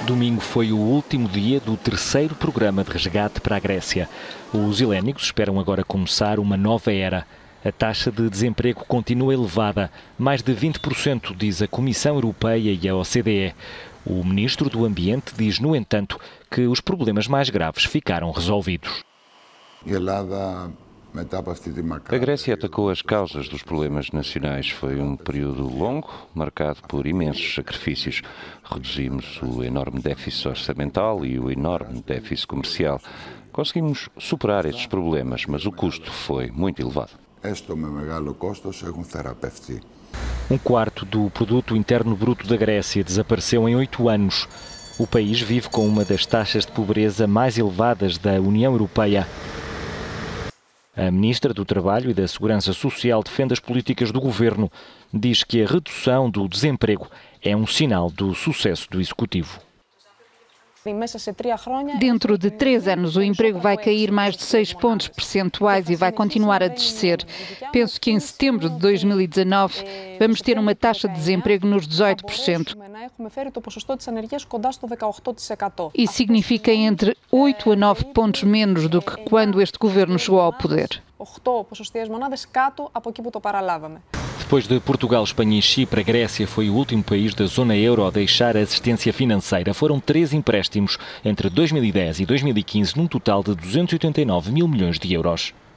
Domingo foi o último dia do terceiro programa de resgate para a Grécia. Os helénicos esperam agora começar uma nova era. A taxa de desemprego continua elevada, mais de 20%, diz a Comissão Europeia e a OCDE. O ministro do Ambiente diz, no entanto, que os problemas mais graves ficaram resolvidos. A Grécia atacou as causas dos problemas nacionais. Foi um período longo, marcado por imensos sacrifícios. Reduzimos o enorme déficit orçamental e o enorme déficit comercial. Conseguimos superar estes problemas, mas o custo foi muito elevado. Um quarto do produto interno bruto da Grécia desapareceu em 8 anos. O país vive com uma das taxas de pobreza mais elevadas da União Europeia. A ministra do Trabalho e da Segurança Social defende as políticas do governo. Diz que a redução do desemprego é um sinal do sucesso do executivo. Dentro de 3 anos, o emprego vai cair mais de 6 pontos percentuais e vai continuar a descer. Penso que em setembro de 2019 vamos ter uma taxa de desemprego nos 18%. Isso significa entre 8 a 9 pontos menos do que quando este governo chegou ao poder. Depois de Portugal, Espanha e Chipre, a Grécia foi o último país da zona euro a deixar a assistência financeira. Foram 3 empréstimos entre 2010 e 2015, num total de 289 mil milhões de euros.